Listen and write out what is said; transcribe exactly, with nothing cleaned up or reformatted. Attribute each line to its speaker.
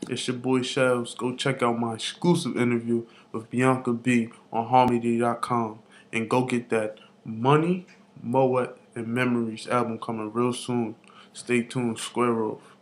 Speaker 1: It's your boy Shells. Go check out my exclusive interview with Bianca B on Harmony dot com and go get that Money, Moet, and Memories album coming real soon. Stay tuned, Square Off.